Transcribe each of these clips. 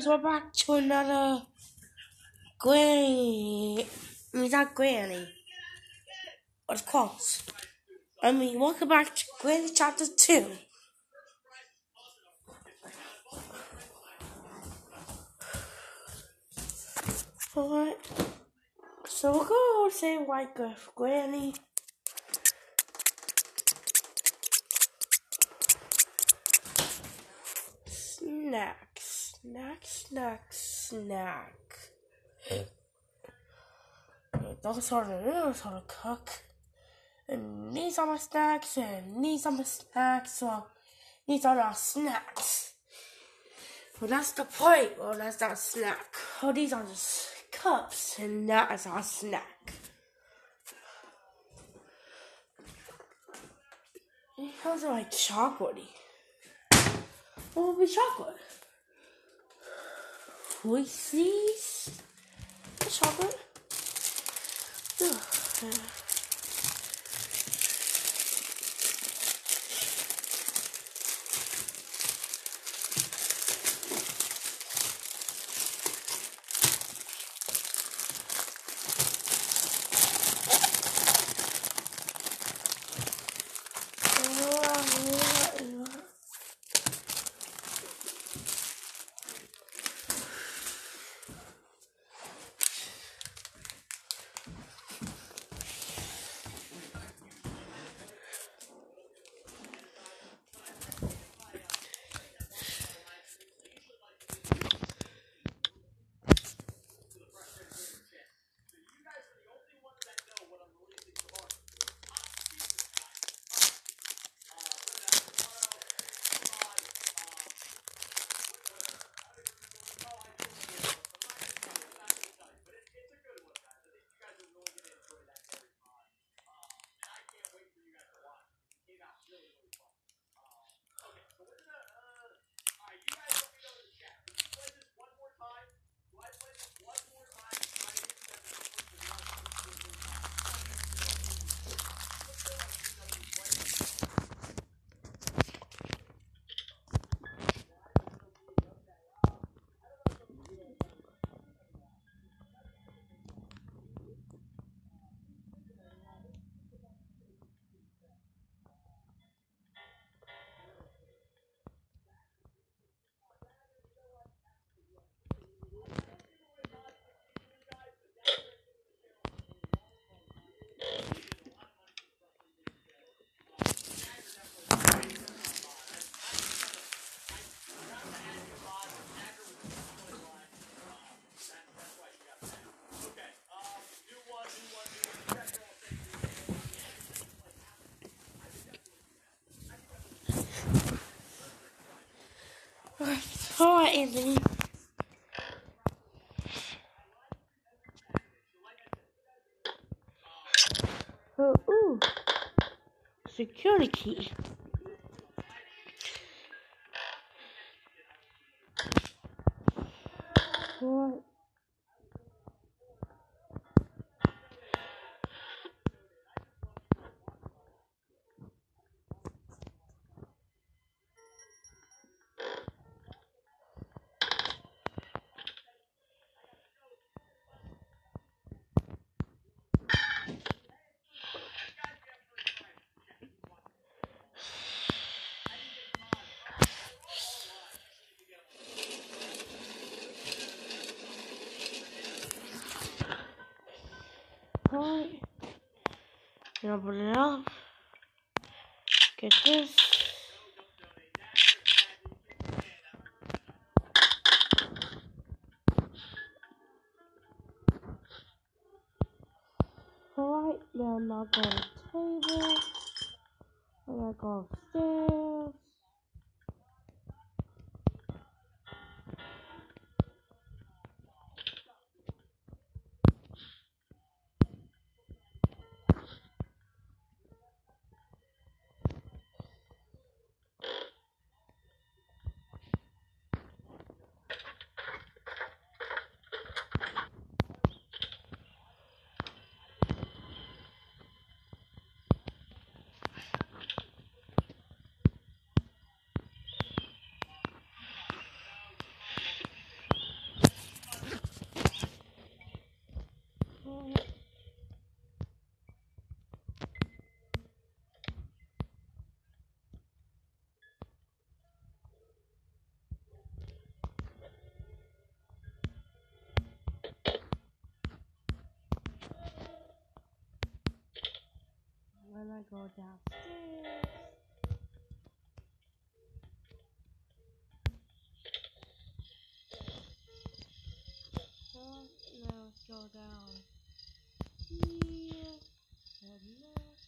we're back to another Granny. Not Granny. Of course. Welcome back to Granny Chapter 2. Alright. So we're going to say like Granny. Snack. Those are the noodles how to cook. And these are my snacks, and these are my snacks, so these are our snacks. Well, that's the point. Well, that's our snack. Oh, these are just cups, and that is our snack. Those are like chocolatey. What would be chocolate? Reese's chocolate. Ugh. Alright, Anthony. Ooh. Security key. What? Alright. Open it up. Get this. Alright, now I'm not going to the table. I'm gonna go upstairs. go downstairs. Now let's go down here and this.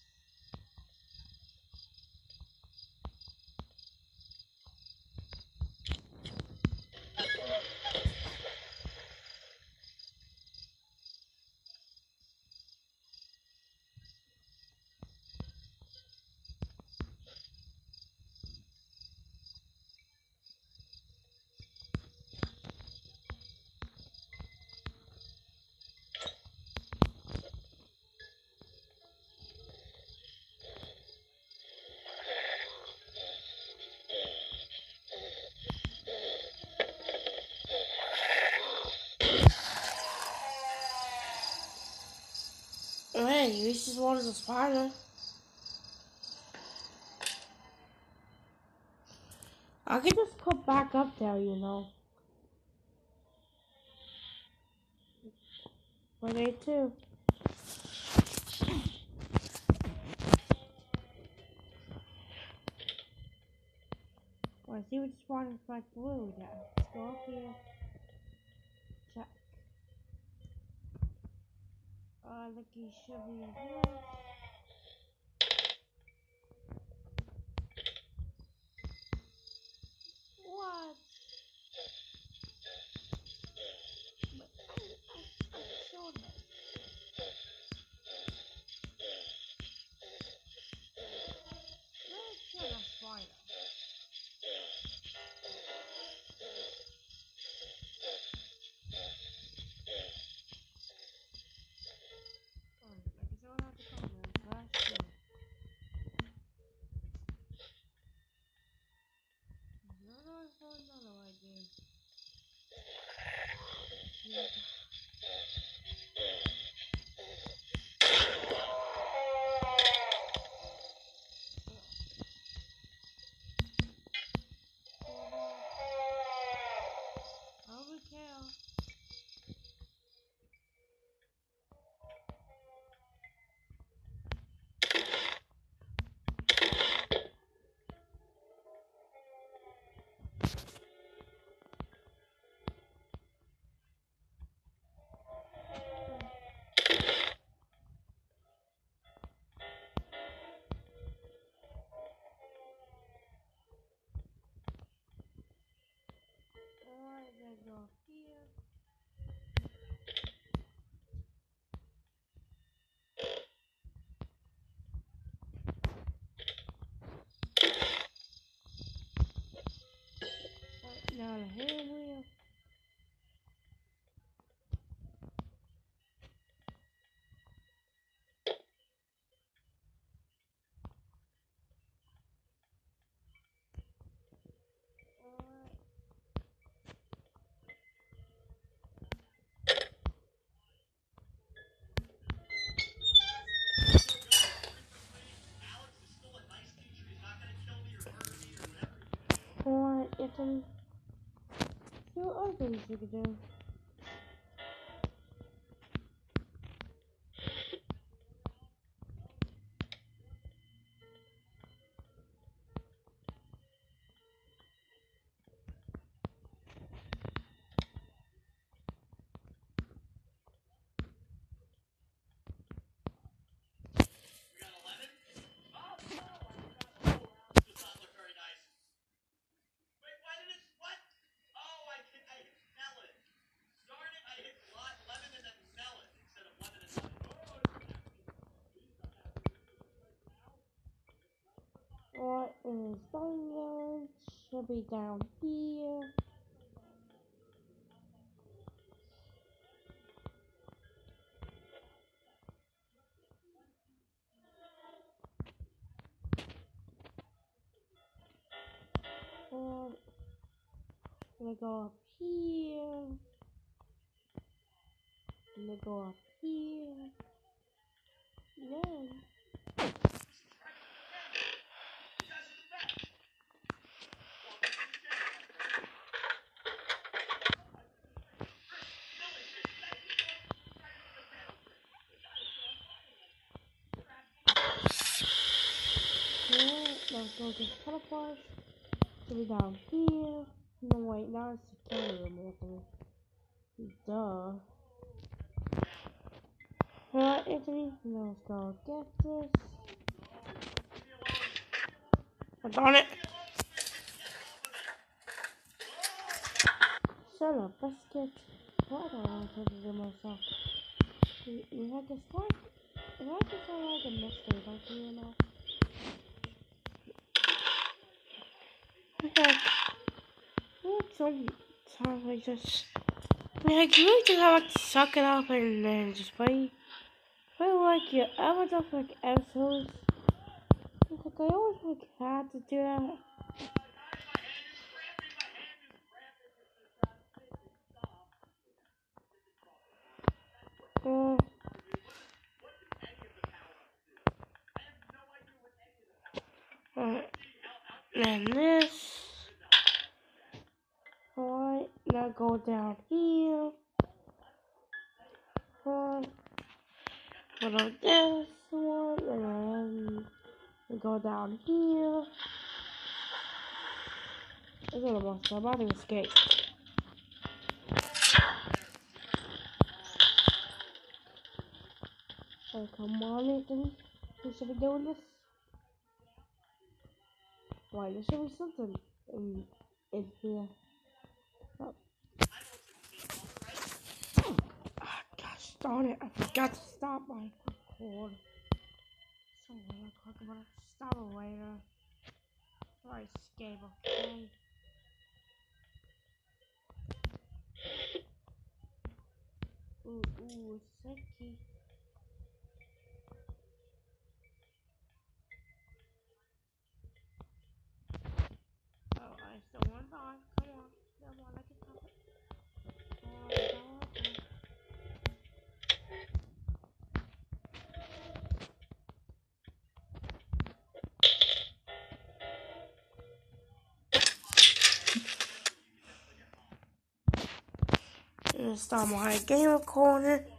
Hey, you just wanted a spider. I could just put back up there, you know. But they too. Well, I see which spawn is like blue there. Let's go up here. Check. Look, he should be in here. What? I showed it. Let's get a spider. I don't have to come there. Last year. Another idea. Yeah. I'll be careful. Alright, then go here. Now the hand wheel. Alright, get some. See what other things you could do. Alright, and the stone yard should be down here. And I'm gonna go up here. I'm gonna go up here. Then go get teleport. So we're down here. No, wait, now it's security room. Duh. Alright, Anthony, now let's go get this. Oh, darn it. Shut up, let's get. Why don't I want to do myself? You had this one? If I just saw like a mystery, don't you know? Okay. Sometimes I just. Like, you really just have to suck it up and then just play. Play like your avatar like episodes. Like, I always like had to do that. And this. Alright, now go down here. Alright. Put on this one, and then go down here. It's a little monster. I'm about to escape. Oh, come on, Nathan. We should be doing this. Why, there should be something in here. Oh. Ah, gosh darn it. I forgot to stop my record. So really quick, I'm gonna stop it later. Or escape, okay? Ooh, sicky. Oh, I still want to die. Come on, I can stop it. Start my game recording.